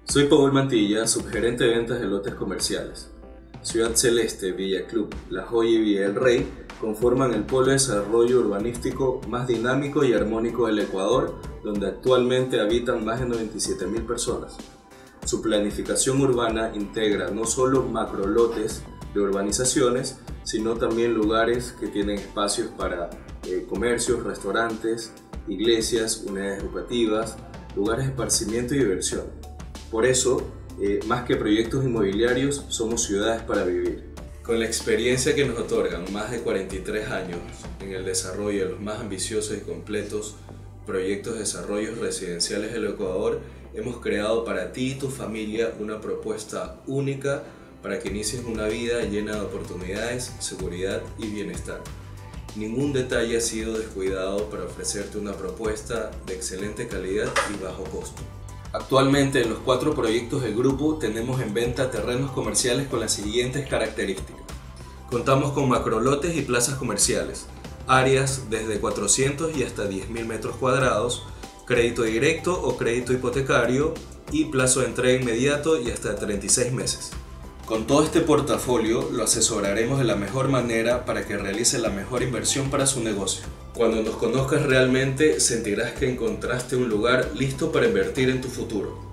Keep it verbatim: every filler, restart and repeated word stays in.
Soy Paul Mantilla, subgerente de ventas de lotes comerciales. Ciudad Celeste, Villa Club, La Joya y Villa del Rey conforman el polo de desarrollo urbanístico más dinámico y armónico del Ecuador, donde actualmente habitan más de noventa y siete mil personas. Su planificación urbana integra no solo macrolotes de urbanizaciones, sino también lugares que tienen espacios para eh, comercios, restaurantes, iglesias, unidades educativas, lugares de esparcimiento y diversión. Por eso, eh, más que proyectos inmobiliarios, somos ciudades para vivir. Con la experiencia que nos otorgan más de cuarenta y tres años en el desarrollo de los más ambiciosos y completos proyectos de desarrollo residenciales del Ecuador, hemos creado para ti y tu familia una propuesta única para que inicies una vida llena de oportunidades, seguridad y bienestar. Ningún detalle ha sido descuidado para ofrecerte una propuesta de excelente calidad y bajo costo. Actualmente en los cuatro proyectos del grupo tenemos en venta terrenos comerciales con las siguientes características. Contamos con macrolotes y plazas comerciales, áreas desde cuatrocientos y hasta diez mil metros cuadrados, crédito directo o crédito hipotecario y plazo de entrega inmediato y hasta treinta y seis meses. Con todo este portafolio lo asesoraremos de la mejor manera para que realice la mejor inversión para su negocio. Cuando nos conozcas realmente sentirás que encontraste un lugar listo para invertir en tu futuro.